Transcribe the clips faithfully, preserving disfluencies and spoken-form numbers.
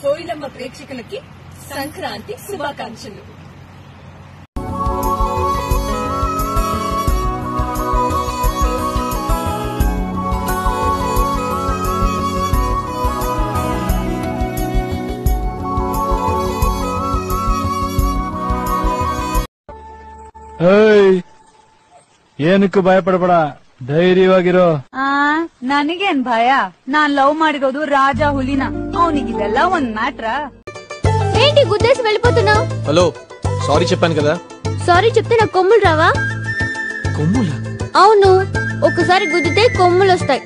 కోయిలమ్మ ప్రేక్షకులకి సంక్రాంతి శుభాకాంక్షలు. ಏನಕ್ಕೂ ಭಯ ಪಡಬೇಡ, ಧೈರ್ಯವಾಗಿರೋ. ಆ ನನಗೇನ್ ಭಯ? ನಾನ್ ಲವ್ ಮಾಡಿರೋದು ರಾಜ ಹುಲಿನ. ಅವನಿಗಿದೆಲ್ಲ ಒಂದ್ ಮ್ಯಾಟ್ರ. ఏంటి గుద్దేసి వెళ్ళిపోతున్నావు? హలో, సారీ చెప్పాను కదా. సారీ చెప్తే నాకు కొమ్ములు రావా? కొమ్ములా? అవును, ఒక్కసారి గుద్దితే కొమ్ములు వస్తాయి.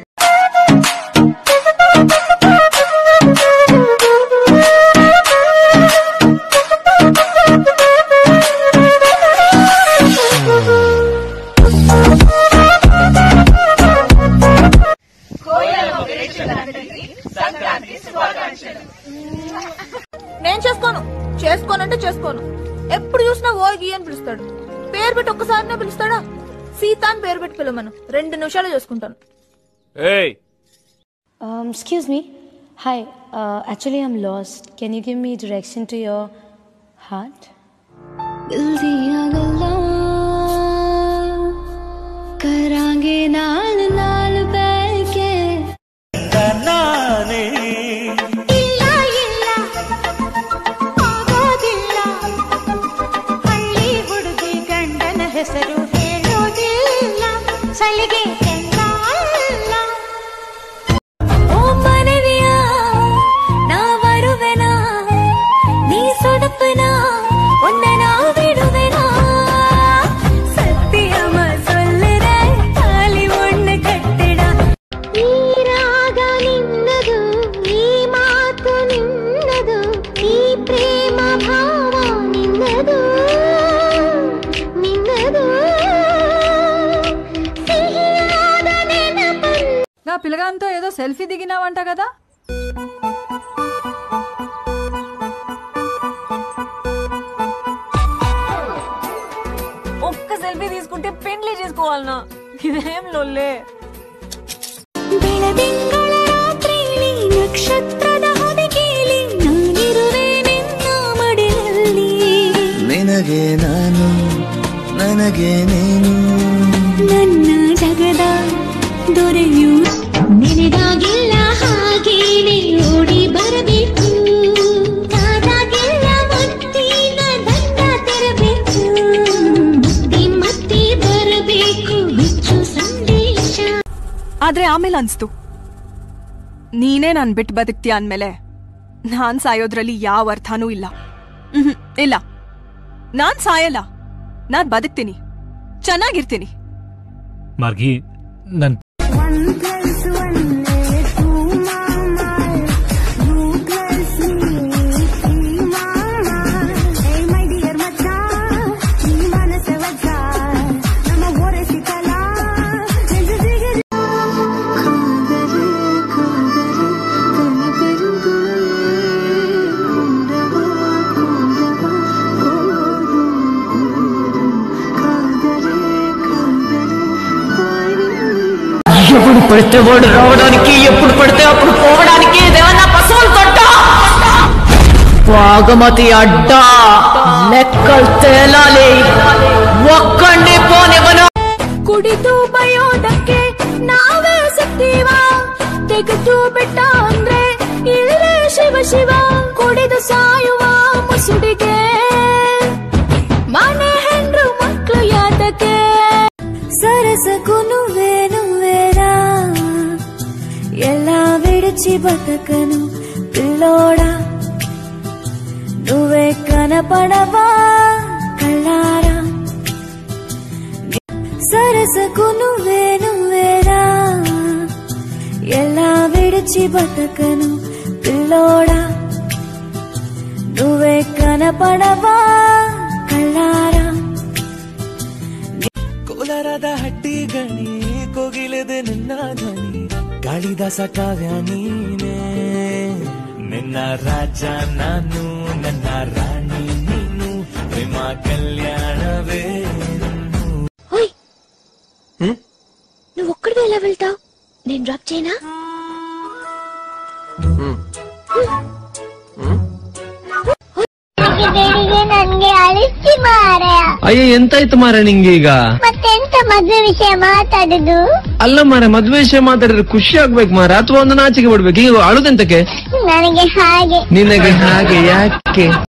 నేను చేసుకోను. చేసుకోనంటే చేసుకోను. ఎప్పుడు చూసినా ఓగి అని పిలుస్తాడు. పేరు పెట్టి ఒక్కసారినే పిలుస్తాడా? సీత అని పేరు పెట్టి పిలవమను. రెండు నిమిషాలు చేసుకుంటాను. Excuse me. Hi. Uh, actually, I'm lost. Can you give me direction to your heart? करांगे नाल नाल बैके नाने इल्ला इल्ला आगोदिल्ला हल्ली हुಡುಗಿ ಗಂಡನ ಹೆಸರು ಹೇಳೋದಿಲ್ಲ ಸಲಿಗೆ ಎಂದಲ್ಲ ಓ ಮನವಿಯ ನಾ ಬರುವೆನಾ ನೀ ಸೊಡಪನಾ ಒನ್ನೆ ನಾ ಬಿಡುವೆನಾ ಸತ್ಯಮ ಸೊಲ್ಲರೆ ತಾಲಿ ಒಣ್ಣು ಕಟ್ಟಿಡ ಈ ರಾಗ ನಿನ್ನದು ಈ ಮಾತು ನಿನ್ನದು ಈ ಪ್ರೇಮ ಭಾವ ನಿನ್ನದು ನಿನ್ನದು ಸಿಹಿಯಾದ ನೆನಪನ್ನು. నా పిల్లగాంతో ఏదో సెల్ఫీ దిగినావంట కదా? ఒక్క సెల్ఫీ తీసుకుంటే పెండ్లి చేసుకోవాలనా? ఇదేం లొల్లే. ಬೆಳದಿಂಗಳ ರಾತ್ರಿಲಿ ನಕ್ಷತ್ರದ ಹೊದಿಕೆಯಲ್ಲಿ ನಾನಿರುವೆ ನಿನ್ನ ಮಡಿಲಲ್ಲಿ ನಿನಗೆ ನಾನು ನನಗೆ ನೀನು ನನ್ನ ಜಗದ ದೊರೆಯು ನಿನಗಾಗಿಲ್ಲ ಹಾಗೇನೆ ಓಡಿ ಬರಬೇಕು ಕಾದಾಗಿಲ್ಲ ಮುತ್ತಿನ ದಂಡ ತೆರಬೇಕು ಮುತ್ತಿ ಮತ್ತಿ ಬರಬೇಕು ಹೆಚ್ಚು ಸಂದೇಶ. ಆದ್ರೆ ಆಮೇಲೆ ಅನ್ಸ್ತು, ನೀನೇ ನಾನ್ ಬಿಟ್ಟು ಬದುಕ್ತೀಯ ಅಂದ್ಮೇಲೆ ನಾನ್ ಸಾಯೋದ್ರಲ್ಲಿ ಯಾವ ಅರ್ಥನೂ ಇಲ್ಲ. ಇಲ್ಲ, ನಾನ್ ಸಾಯಲ್ಲ, ನಾನ್ ಬದುಕ್ತೀನಿ, ಚೆನ್ನಾಗಿರ್ತೀನಿ. ಮಾರ್ಗಿ, ನನ್ ఎప్పుడు పడితే వాడు రావడానికి, ఎప్పుడు పడితే అప్పుడు పోవడానికి ఏదేమన్నా పశువులు తొట్ట బాగమతి అడ్డా లెక్కలు తేలాలి, ఒక్కడిని పోనివ్వను. ಕುಡಿದು ಬಯೋದಕ್ಕೆ ನಾವೇ ಸಿಗ್ತೀವ, ತೆಗೆದು ಬಿಟ್ಟ ಅಂದ್ರೆ ಇಲ್ಲೇ ಶಿವ ಶಿವ. ಕುಡಿದು ಸಾಯುವ ಮುಸುಡಿಗೆ ಮನೆ ಹೆಂಡ್ರು ಮಕ್ಕಳು ಯಾತಕ್ಕೆ? సరసకు నువ్వే నువ్వేరా ఎలా విడిచి బతకను పిల్లోడా, నువ్వే కనపడవా కళ్ళారా. సరసకు నువ్వే నువ్వేరా ఎలా విడిచి బతకను పిల్లోడా, నువ్వే కనపడవా కళ్ళారా. ಕೋಲಾರದ ಹಟ್ಟಿ ಗಣಿ ಕೋಗಿಲೆದೆ ನಿನ್ನ ಧ್ವನಿ, ಕಾಳಿದಾಸ ಕಾವ್ಯ ನೀನೇ, ನಿನ್ನ ರಾಜ ನಾನು ನನ್ನ ರಾಣಿ ನೀನು, ಪ್ರೇಮ ಕಲ್ಯಾಣವೇ. నువ్వు ఒక్కడివే ఎలా వెళ్తావు? నేను డ్రాప్ చేయనా? ನನ್ಗೆ ಅಳಿಸಿ ಮಾರ. ಅಯ್ಯ ಎಂತಾಯ್ತು ಮಾರ ನಿಂಗೆ ಈಗ? ಮತ್ತೆಂತ ಮದ್ವೆ ವಿಷಯ ಮಾತಾಡುದು? ಅಲ್ಲ ಮಾರ, ಮದ್ವೆ ವಿಷಯ ಮಾತಾಡಿದ್ರೆ ಖುಷಿ ಆಗ್ಬೇಕು ಮಾರ, ಅಥವಾ ಒಂದು ನಾಚಿಕೆ ಬಿಡ್ಬೇಕು. ಈಗ ಅಳುದೆಂತಕ್ಕೆ? ನನಗೆ ಹಾಗೆ. ನಿನಗೆ ಹಾಗೆ ಯಾಕೆ?